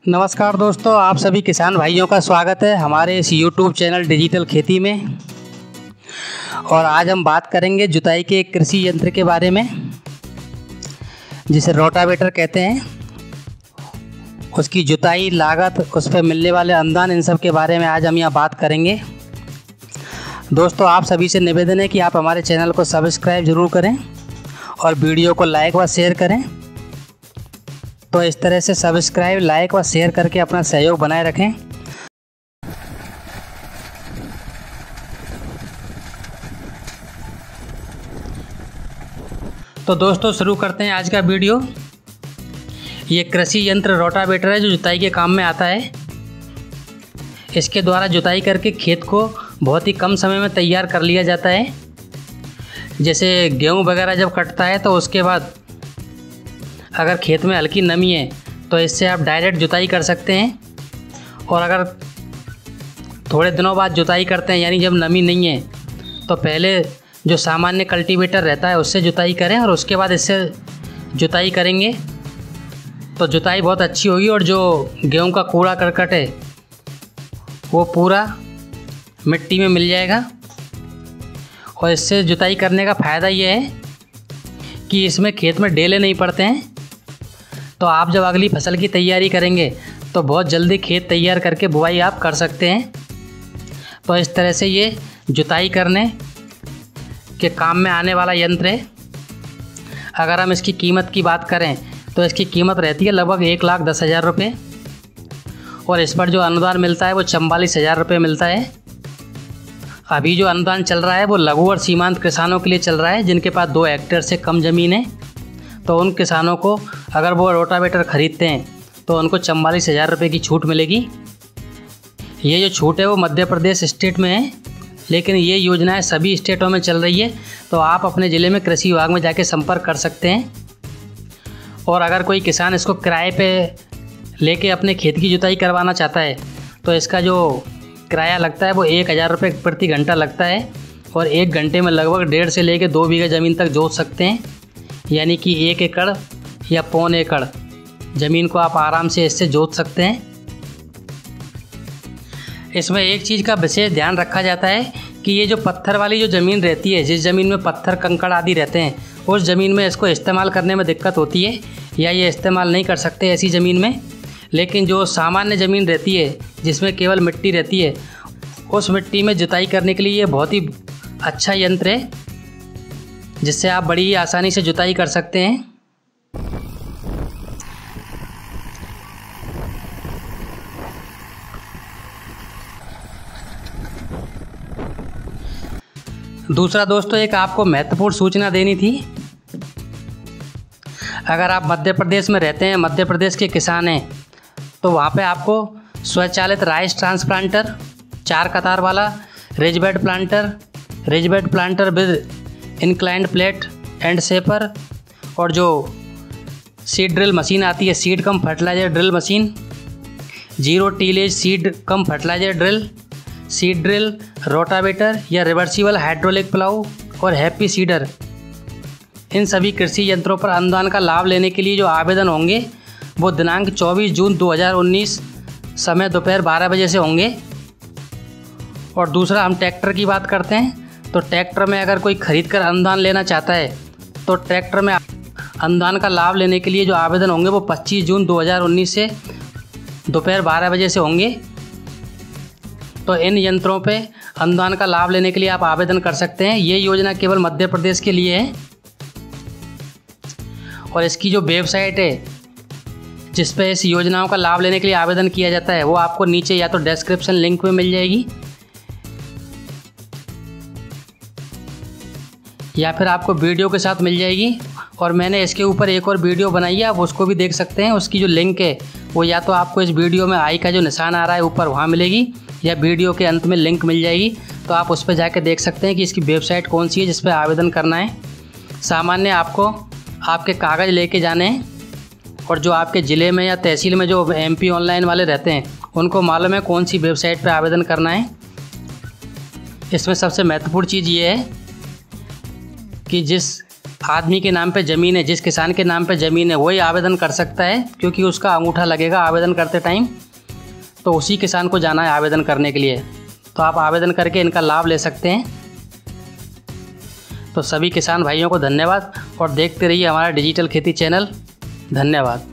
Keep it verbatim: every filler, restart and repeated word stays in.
नमस्कार दोस्तों, आप सभी किसान भाइयों का स्वागत है हमारे इस यूट्यूब चैनल डिजिटल खेती में। और आज हम बात करेंगे जुताई के एक कृषि यंत्र के बारे में जिसे रोटावेटर कहते हैं। उसकी जुताई, लागत, उस पर मिलने वाले अनुदान, इन सब के बारे में आज हम यहाँ बात करेंगे। दोस्तों, आप सभी से निवेदन है कि आप हमारे चैनल को सब्सक्राइब ज़रूर करें और वीडियो को लाइक व शेयर करें। तो इस तरह से सब्सक्राइब, लाइक व शेयर करके अपना सहयोग बनाए रखें। तो दोस्तों, शुरू करते हैं आज का वीडियो। ये कृषि यंत्र रोटावेटर है जो जुताई के काम में आता है। इसके द्वारा जुताई करके खेत को बहुत ही कम समय में तैयार कर लिया जाता है। जैसे गेहूँ वगैरह जब कटता है तो उसके बाद अगर खेत में हल्की नमी है तो इससे आप डायरेक्ट जुताई कर सकते हैं। और अगर थोड़े दिनों बाद जुताई करते हैं, यानी जब नमी नहीं है, तो पहले जो सामान्य कल्टीवेटर रहता है उससे जुताई करें और उसके बाद इससे जुताई करेंगे तो जुताई बहुत अच्छी होगी। और जो गेहूं का कूड़ा करकट है वो पूरा मिट्टी में मिल जाएगा। और इससे जुताई करने का फ़ायदा ये है कि इसमें खेत में डेले नहीं पड़ते हैं। तो आप जब अगली फसल की तैयारी करेंगे तो बहुत जल्दी खेत तैयार करके बुआई आप कर सकते हैं। तो इस तरह से ये जुताई करने के काम में आने वाला यंत्र है। अगर हम इसकी कीमत की बात करें तो इसकी कीमत रहती है लगभग एक लाख दस हज़ार रुपये। और इस पर जो अनुदान मिलता है वो चवालीस हज़ार रुपये मिलता है। अभी जो अनुदान चल रहा है वो लघु और सीमांत किसानों के लिए चल रहा है, जिनके पास दो हेक्टेयर से कम ज़मीन है। तो उन किसानों को अगर वो रोटावेटर ख़रीदते हैं तो उनको चवालीस हज़ार रुपये की छूट मिलेगी। ये जो छूट है वो मध्य प्रदेश स्टेट में है, लेकिन ये योजनाएं सभी स्टेटों में चल रही है। तो आप अपने ज़िले में कृषि विभाग में जाके संपर्क कर सकते हैं। और अगर कोई किसान इसको किराए पे लेके अपने खेत की जुताई करवाना चाहता है तो इसका जो किराया लगता है वो एक हज़ार रुपये प्रति घंटा लगता है। और एक घंटे में लगभग डेढ़ से लेकर दो बीघा ज़मीन तक जोत सकते हैं, यानी कि एक एकड़ या पौन एकड़ ज़मीन को आप आराम से इससे जोत सकते हैं। इसमें एक चीज़ का विशेष ध्यान रखा जाता है कि ये जो पत्थर वाली जो ज़मीन रहती है, जिस ज़मीन में पत्थर कंकड़ आदि रहते हैं, उस ज़मीन में इसको इस्तेमाल करने में दिक्कत होती है या ये इस्तेमाल नहीं कर सकते ऐसी ज़मीन में। लेकिन जो सामान्य ज़मीन रहती है जिसमें केवल मिट्टी रहती है, उस मिट्टी में जुताई करने के लिए ये बहुत ही अच्छा यंत्र है, जिससे आप बड़ी ही आसानी से जुताई कर सकते हैं। दूसरा दोस्तों, एक आपको महत्वपूर्ण सूचना देनी थी। अगर आप मध्य प्रदेश में रहते हैं, मध्य प्रदेश के किसान हैं, तो वहाँ पे आपको स्वचालित राइस ट्रांसप्लांटर, चार कतार वाला ridge bed planter, ridge bed planter with inclined plate and shaper, और जो सीड ड्रिल मशीन आती है, seed cum fertiliser drill machine, zero tillage seed cum fertiliser drill, seed drill, rotavator या रिवर्सिबल हाइड्रोलिक प्लाऊ और happy seeder, इन सभी कृषि यंत्रों पर अनुदान का लाभ लेने के लिए जो आवेदन होंगे वो दिनांक चौबीस जून दो हज़ार उन्नीस समय दोपहर बारह बजे से होंगे। और दूसरा, हम ट्रैक्टर की बात करते हैं तो ट्रैक्टर में अगर कोई खरीद कर अनुदान लेना चाहता है तो ट्रैक्टर में अनुदान का लाभ लेने के लिए जो आवेदन होंगे वो पच्चीस जून दो हज़ार उन्नीस से दोपहर बारह बजे से होंगे। तो इन यंत्रों पे अनुदान का लाभ लेने के लिए आप आवेदन कर सकते हैं। ये योजना केवल मध्य प्रदेश के लिए है। और इसकी जो वेबसाइट है जिस पे इस योजनाओं का लाभ लेने के लिए आवेदन किया जाता है वो आपको नीचे या तो डिस्क्रिप्शन लिंक में मिल जाएगी या फिर आपको वीडियो के साथ मिल जाएगी। और मैंने इसके ऊपर एक और वीडियो बनाई है, आप उसको भी देख सकते हैं। उसकी जो लिंक है वो या तो आपको इस वीडियो में आई का जो निशान आ रहा है ऊपर वहाँ मिलेगी, या वीडियो के अंत में लिंक मिल जाएगी। तो आप उस पर जाकर देख सकते हैं कि इसकी वेबसाइट कौन सी है जिस पर आवेदन करना है। सामान्य आपको आपके कागज़ लेके जाने हैं, और जो आपके ज़िले में या तहसील में जो एमपी ऑनलाइन वाले रहते हैं उनको मालूम है कौन सी वेबसाइट पर आवेदन करना है। इसमें सबसे महत्वपूर्ण चीज़ ये है कि जिस आदमी के नाम पे ज़मीन है, जिस किसान के नाम पे ज़मीन है वही आवेदन कर सकता है, क्योंकि उसका अंगूठा लगेगा आवेदन करते टाइम। तो उसी किसान को जाना है आवेदन करने के लिए। तो आप आवेदन करके इनका लाभ ले सकते हैं। तो सभी किसान भाइयों को धन्यवाद और देखते रहिए हमारा डिजिटल खेती चैनल। धन्यवाद।